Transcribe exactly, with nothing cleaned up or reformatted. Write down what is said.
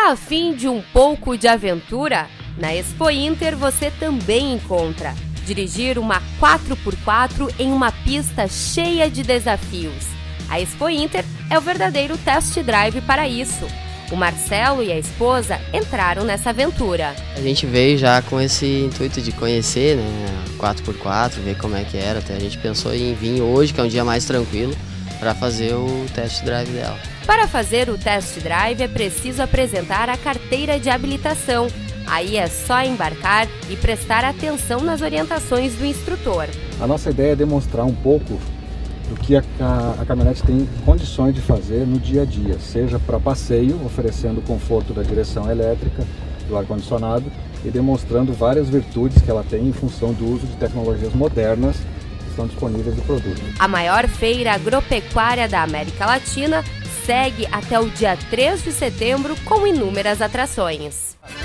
Tá afim de um pouco de aventura? Na Expo Inter você também encontra dirigir uma quatro por quatro em uma pista cheia de desafios. A Expo Inter é o verdadeiro test drive para isso. O Marcelo e a esposa entraram nessa aventura. A gente veio já com esse intuito de conhecer, né, quatro por quatro, ver como é que era. Até a gente pensou em vir hoje, que é um dia mais tranquilo, para fazer o test drive dela. Para fazer o test drive é preciso apresentar a carteira de habilitação. Aí é só embarcar e prestar atenção nas orientações do instrutor. A nossa ideia é demonstrar um pouco do que a, a, a caminhonete tem condições de fazer no dia a dia, seja para passeio, oferecendo o conforto da direção elétrica, do ar-condicionado e demonstrando várias virtudes que ela tem em função do uso de tecnologias modernas que estão disponíveis no produto. A maior feira agropecuária da América Latina segue até o dia três de setembro com inúmeras atrações.